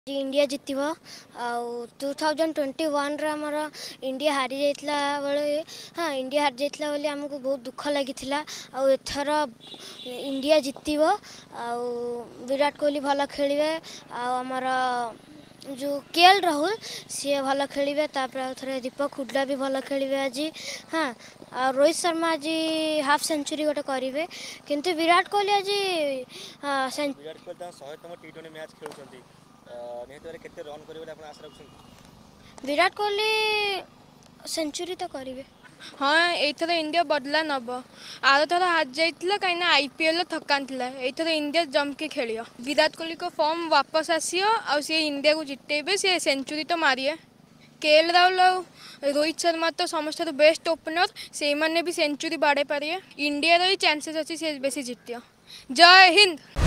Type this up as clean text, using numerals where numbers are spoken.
जी India जितब आउ 2021 आमर India हारी जाइतला बेले हाँ इंडिया हारी जाइतला बोली आमको बहुत दुख लगी आउथर इंडिया जितब आउ विराट कोहली भल खेलिए आमर जो केएल राहुल सी भल खेलिए थे दीपक हुड्डा भी भल खेलिए आज हाँ और रोहित शर्मा आज हाफ सेंचुरी गोटे करेंगे किंतु विराट कोहली आज विराट कोहली 100तम टी20 मैच खेलुंट निहत केते रन करेंगे आप आशा रखुं विराट कोहली सेंचुरी तो करेंगे। हाँ एथर इंडिया बदला नब आर थर हार जाइए कहीं आईपीएल थकान थी एथर इंडिया जमके खेल विराट कोहली को फॉर्म वापस आसियो आ सी इंडिया को जितेबे सी सेंचुरी तो मारिए केएल राहुल और रोहित शर्मा तो समस्त बेस्ट ओपनर से मैंने भी सेंचुरी बाड़े पारे इंडिया ही चांसेस अच्छी से बेसी जितिया। जय हिंद।